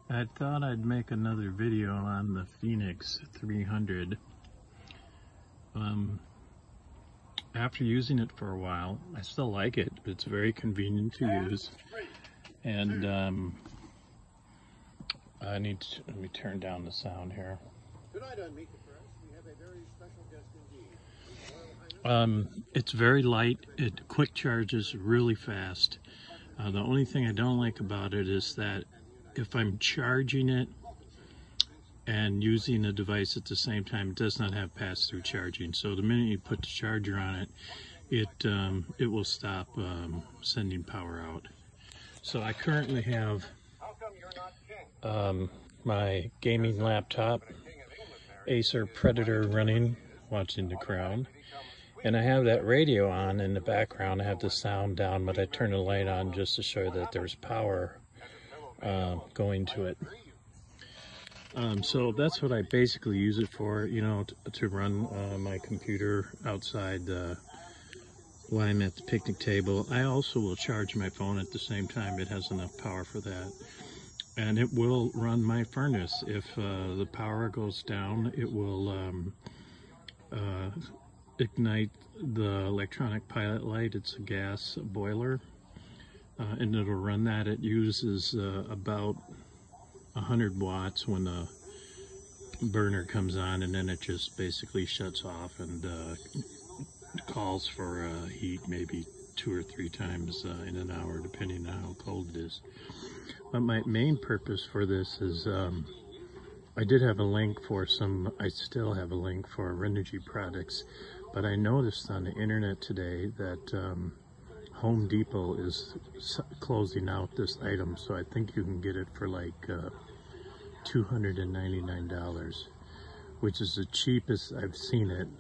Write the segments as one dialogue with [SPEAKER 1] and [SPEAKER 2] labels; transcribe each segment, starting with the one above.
[SPEAKER 1] I thought I'd make another video on the Phoenix 300. After using it for a while, I still like it. It's very convenient to use. And let me turn down the sound here.
[SPEAKER 2] Tonight on Meet the Press, we have a very special guest indeed.
[SPEAKER 1] It's very light. It quick charges really fast. The only thing I don't like about it is that if I'm charging it and using the device at the same time, it does not have pass-through charging. So the minute you put the charger on it, it will stop sending power out. So I currently have my gaming laptop, Acer Predator running, watching The Crown. And I have that radio on in the background. I have the sound down, but I turn the light on just to show that there's power going to it. So that's what I basically use it for, you know, to run my computer outside while I'm at the picnic table. I also will charge my phone at the same time. It has enough power for that. And it will run my furnace. If the power goes down, it will ignite the electronic pilot light. It's a gas boiler, and it'll run that. It uses about 100 watts when the burner comes on, and then it just basically shuts off and calls for heat maybe 2 or 3 times in an hour, depending on how cold it is. But my main purpose for this is I did have a link for I still have a link for Renogy products, but I noticed on the internet today that Home Depot is closing out this item, so I think you can get it for like $299, which is the cheapest I've seen it.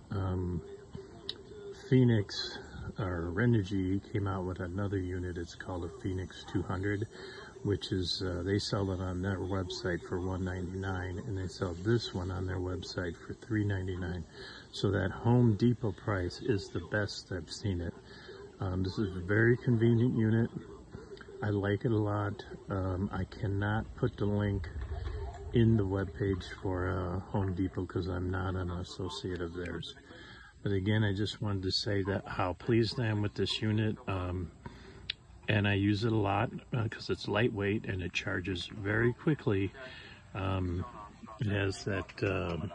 [SPEAKER 1] Phoenix or Renogy came out with another unit. It's called a Phoenix 200, which is they sell it on their website for $199, and they sell this one on their website for $399. So that Home Depot price is the best I've seen it. This is a very convenient unit. I like it a lot. I cannot put the link in the webpage for Home Depot because I'm not an associate of theirs. But again, I just wanted to say that how pleased I am with this unit. And I use it a lot because it's lightweight and it charges very quickly. It has that,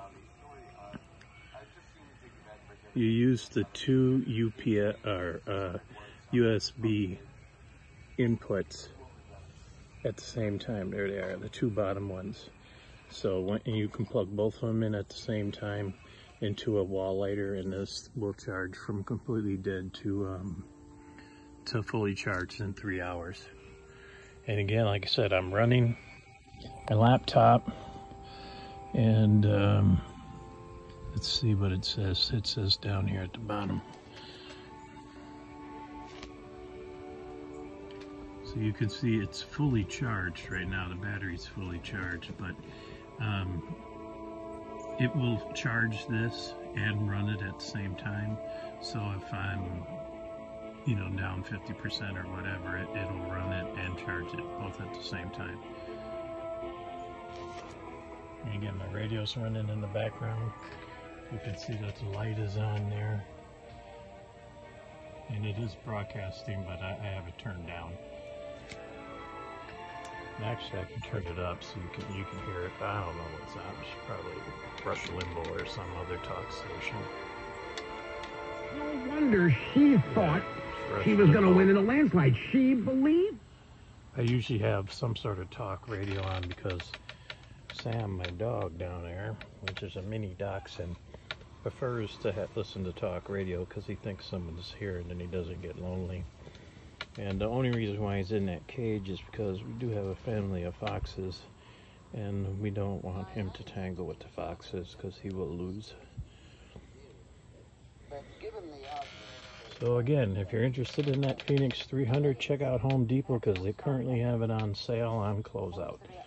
[SPEAKER 1] you use the 2 USB inputs at the same time. There they are, the 2 bottom ones. So when you can plug both of them in at the same time into a wall lighter, and this will charge from completely dead to fully charged in 3 hours. And again, like I said, I'm running my laptop, and let's see what it says. It says down here at the bottom. So you can see it's fully charged right now. The battery's fully charged, but it will charge this and run it at the same time. So if I'm, you know, down 50% or whatever, it'll run it and charge it both at the same time. And again, my radio's running in the background. You can see that the light is on there. And it is broadcasting, but I have it turned down. And actually, I can turn it up so you can hear it. But I don't know what's on. It's probably Rush Limbaugh or some other talk station.
[SPEAKER 3] No wonder she thought she was going to win in a landslide. She believed.
[SPEAKER 1] I usually have some sort of talk radio on because Sam, my dog down there, which is a mini dachshund, prefers to listen to talk radio because he thinks someone's here and then he doesn't get lonely. And the only reason why he's in that cage is because we do have a family of foxes, and we don't want him to tangle with the foxes because he will lose. So again, if you're interested in that Phoenix 300, check out Home Depot because they currently have it on sale on closeout.